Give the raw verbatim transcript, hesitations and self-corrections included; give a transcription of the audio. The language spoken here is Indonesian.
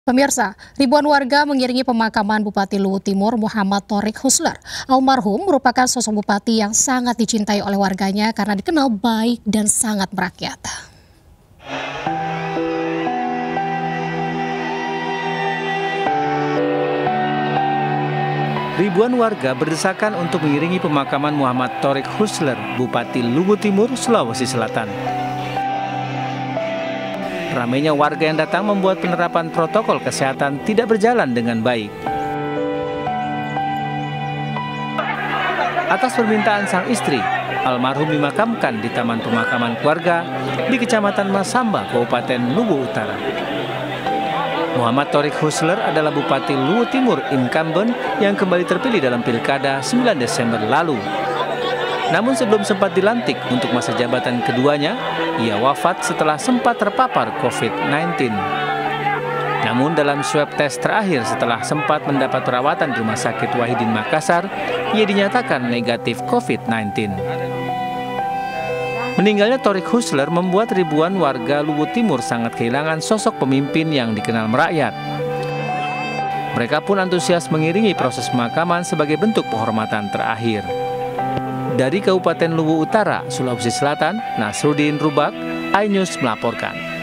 Pemirsa, ribuan warga mengiringi pemakaman Bupati Luwu Timur Muhammad Thorik Husler. Almarhum merupakan sosok bupati yang sangat dicintai oleh warganya karena dikenal baik dan sangat merakyat. Ribuan warga berdesakan untuk mengiringi pemakaman Muhammad Thorik Husler, Bupati Luwu Timur, Sulawesi Selatan. Ramainya warga yang datang membuat penerapan protokol kesehatan tidak berjalan dengan baik. Atas permintaan sang istri, almarhum dimakamkan di Taman Pemakaman Keluarga di Kecamatan Masamba, Kabupaten Luwu Utara. Muhammad Thorik Husler adalah Bupati Luwu Timur incumbent yang kembali terpilih dalam Pilkada sembilan Desember lalu. Namun sebelum sempat dilantik untuk masa jabatan keduanya, ia wafat setelah sempat terpapar COVID sembilan belas. Namun dalam swab test terakhir setelah sempat mendapat perawatan di Rumah Sakit Wahidin Makassar, ia dinyatakan negatif COVID sembilan belas. Meninggalnya Thorik Husler membuat ribuan warga Luwu Timur sangat kehilangan sosok pemimpin yang dikenal merakyat. Mereka pun antusias mengiringi proses pemakaman sebagai bentuk penghormatan terakhir. Dari Kabupaten Luwu Utara, Sulawesi Selatan, Nasruddin Rubak, iNews melaporkan.